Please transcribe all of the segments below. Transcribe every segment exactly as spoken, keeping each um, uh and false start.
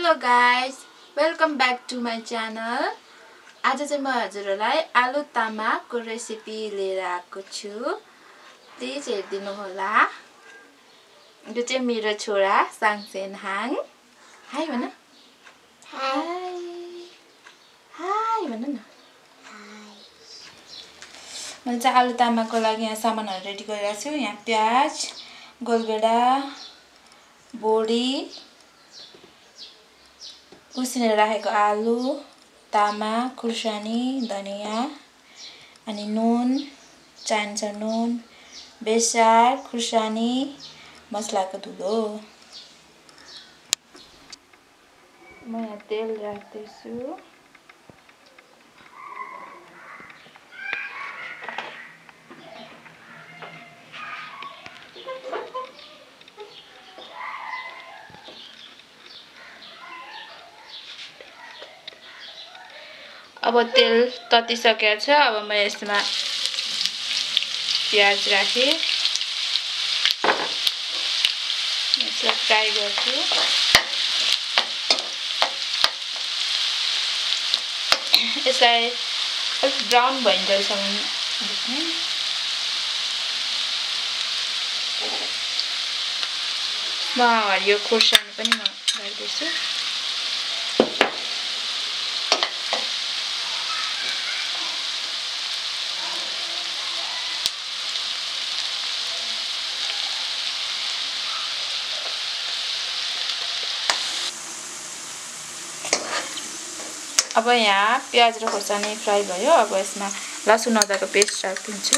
Hello guys, welcome back to my channel. आज चाहिँ म हजुरहरूलाई आलु तामाको रेसिपी लिएर आएको छु। प्लिज हेरिदिनु होला। यो चाहिँ मेरो छोरा साङसेन हाङ। हाई भन। हाई हाई भन न। मैले चाहिँ आलु तामाको लागि यहाँ सामानहरू रेडी गरिरहेको छु। यहाँ प्याज, गोलभेडा, बोडी, उसिनेर राखेको आलु, तामा, खुर्सानी, धनिया, अनि नुन, चाहिन्छ नुन, बेसार, खुर्सानी, मसलाको धुलो। म यहाँ तेल राख्दैछु। अब तेल ततिसकेको छ। अब म यसमा प्याज राखेँ। यसलाई फ्राई गर्छु। यसलाई अलिक ब्राउन भइन्जेलसम्म भुट्ने। म हरियो खोर्सानी पनि म राख्दैछु। अब यहाँ प्याज र खोर्सानी फ्राई भयो। अब यसमा लसुन अदुवाको पेस्ट राखिदिन्छु।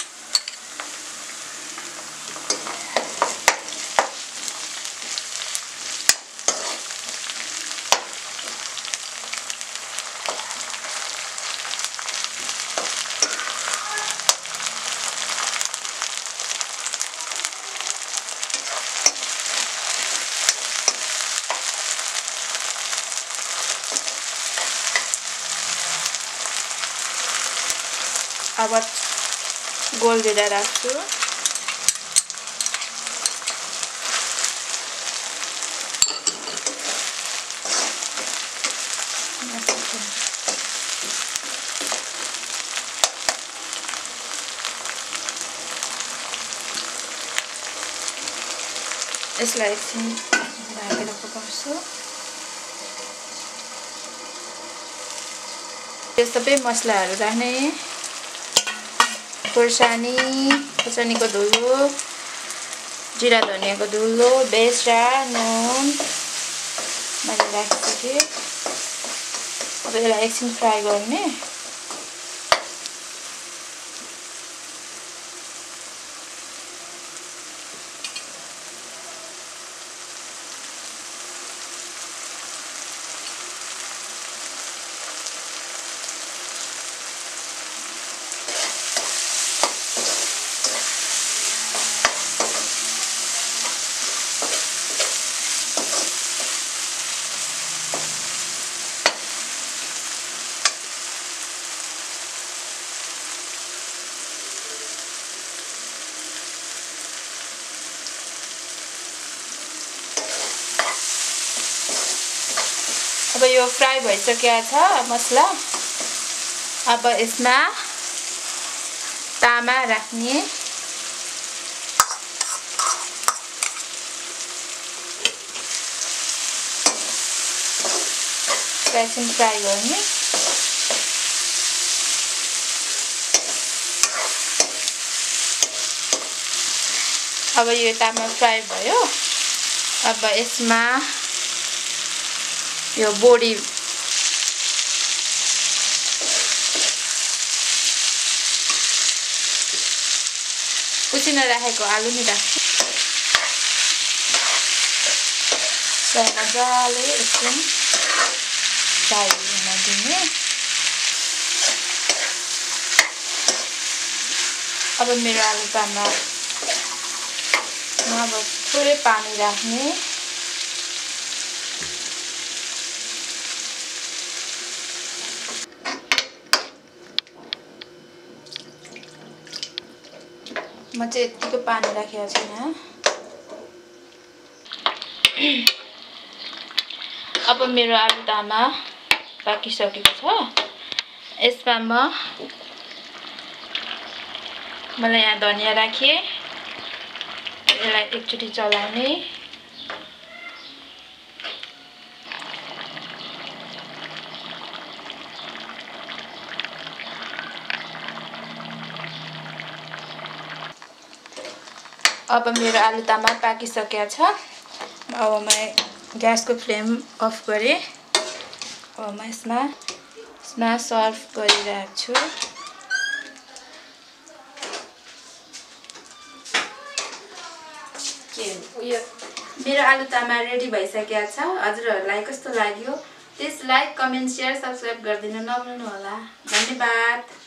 अब गोलभेडा राख्छु। यसलाई एकछिन ढाकेर पकाउँछु। यो सबै मसलाहरू राख्ने। खोर्सानी, खोर्सानीको धुलो, जिरा धनियाको धुलो, बेसार, नुन मैले राखिसकेँ। अब यसलाई एकछिन फ्राई गर्ने। अब यो फ्राई भइसकेको छ मसला। अब यसमा तामा राख्ने। एकछिन फ्राई गर्ने। अब यो तामा फ्राई भयो। अब यसमा यो बोडी उसिनेर राखेको आलु नि राख्छु। मजाले एकछिन फ्राई हुन दिने। अब मेरो आलु तामा अब थोरै पानी राख्ने। म चाहिँ यतिको पानी राखेको छैन। अब मेरो आलु तामा पाकिसकेको छ। यसमा म मलाई यहाँ धनिया राखे, यसलाई एकचोटि चलाउने। अब मेरो आलु तामा पाकिसकेको छ। अब म ग्यासको फ्लेम अफ गरेँ। अब म यसमा यसमा सर्भ गरिरहेको छु। के उयो मेरो आलु तामा रेडी भइसकेको छ। हजुरहरूलाई कस्तो लाग्यो? Please like, comment, share, subscribe गरिदिनु नभुल्नु होला। धन्यवाद।